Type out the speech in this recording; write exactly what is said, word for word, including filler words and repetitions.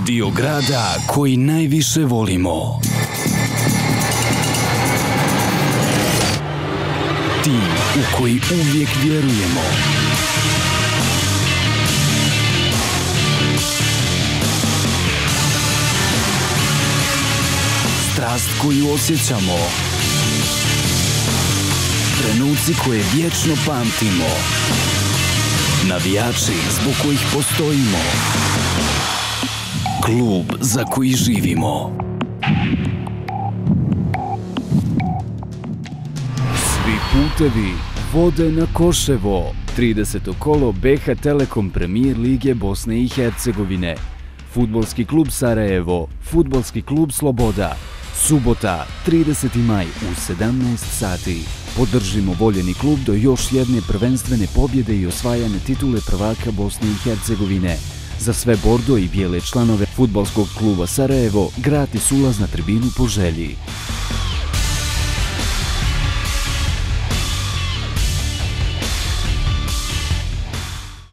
Dio grada koji najviše volimo. Tim u koji uvijek vjerujemo. Strast koju osjećamo. Trenuci koje vječno pamtimo. Navijači zbog kojih postojimo. Klub za koji živimo. Svi putevi vode na Koševo. trideseto kolo B H Telekom Premier Lige Bosne i Hercegovine. Fudbalski klub Sarajevo, Fudbalski klub Sloboda. Subota, trideseti maj u sedamnaest sati. Podržimo voljeni klub do još jedne prvenstvene pobjede i osvajane titule prvaka Bosne i Hercegovine. Za sve bordo i bijele članove Fudbalskog kluba Sarajevo gratis ulaz na tribinu po želji.